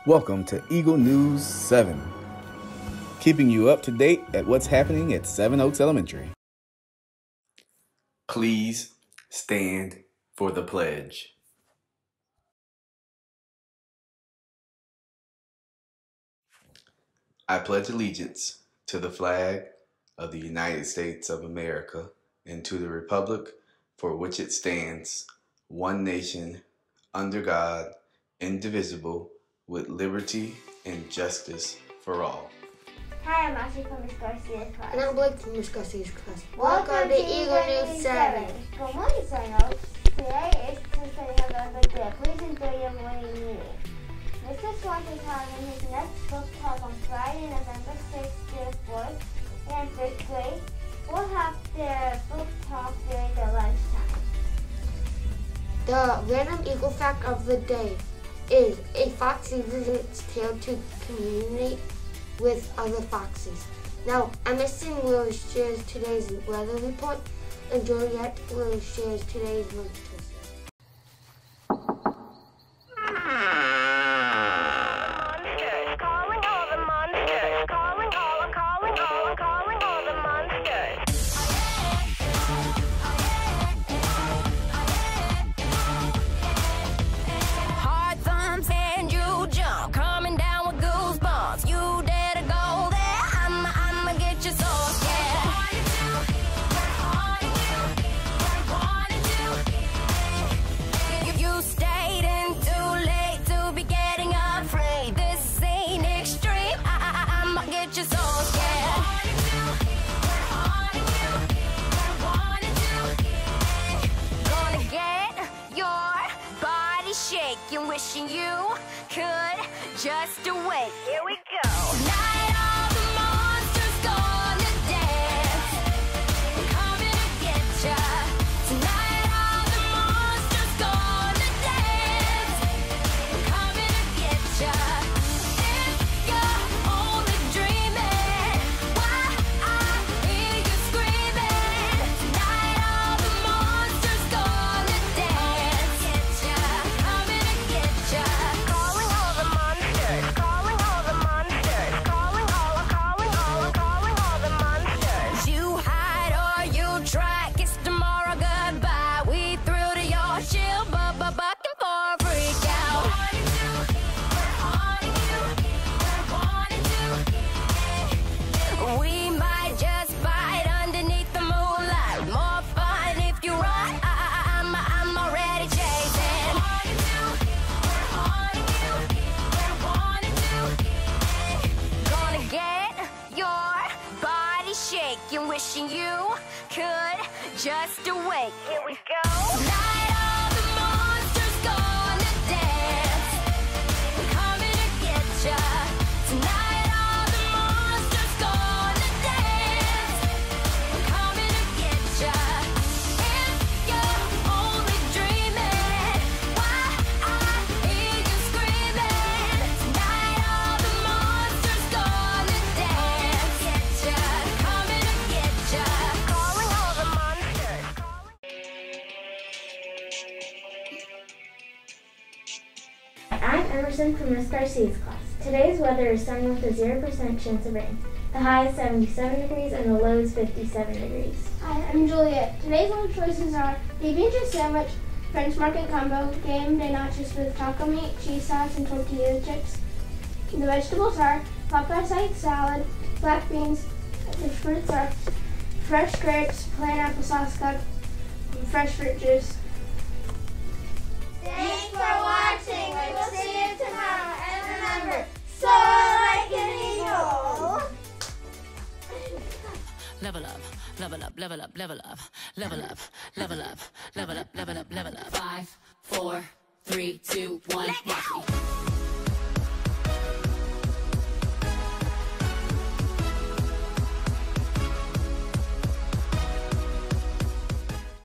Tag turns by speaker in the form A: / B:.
A: Welcome to Eagle News 7, keeping you up to date at what's happening at Seven Oaks Elementary. Please stand for the pledge. I pledge allegiance to the flag of the United States of America and to the republic for which it stands, one nation, under God, indivisible, with liberty and justice for all.
B: Hi, I'm Ashley from Miss Garcia's class.
C: And I'm Blake from Miss Garcia's class.
B: Welcome to Eagle News 7. Good morning, Seven Oaks. Today is Tuesday, November 3rd. Please enjoy your morning meeting. Mr. Swanson is having his next book talk on Friday, November 6th to the 4th, and 5th grade will have their book talk during their lunchtime.
C: The random eagle fact of the day is a fox uses its tail to communicate with other foxes. Now, Emerson will share today's weather report, and Juliet will share today's lunch twist.
D: Monsters, calling all the monsters, calling all the monsters. Hard thumbs and you jump, coming down with goosebumps. You dare to go there? I'ma get you so scared. You stayed in too late to be getting afraid. This ain't extreme. I'ma get you so scared. Gonna get your body shaking, wishing you could just wait. Here we go. Tonight all the monsters gonna dance, coming to get ya. Tonight all the monsters gonna dance, coming to get ya. If you're only dreaming, why I hear you screaming. Tonight all the monsters gonna dance, coming to get ya. Calling all the monsters, calling all the monsters, calling all the monsters. You hide or you try, kiss tomorrow goodbye. We threw to your shield, bucking for a freak out. We might just bite underneath the moonlight. More fun if you run. I'm already chasing. Gonna get your body shaking, wishing you could just wait. Here we go. Tonight all the monsters gonna dance, coming to get ya. Tonight all the monsters gonna dance, coming to get ya. If you're only dreaming, why I hear you screaming. Tonight all the monsters gonna dance, coming to get ya. Calling all the monsters.
B: I'm Emerson from Miss Garcia's class. Today's weather is sunny with a 0% chance of rain. The high is 77 degrees and the low is 57 degrees.
E: Hi, I'm Juliet. Today's lunch choices are beef and cheese sandwich, French market combo, game day nachos with taco meat, cheese sauce, and tortilla chips. The vegetables are Popeye side salad, black beans. The fruits are fresh grapes, plain applesauce cup, and fresh fruit juice.
B: Thanks for watching. We will see you tomorrow. And remember, soar like an eagle.
D: Level up, level up, level up, level up, level up, level up, level up, level up.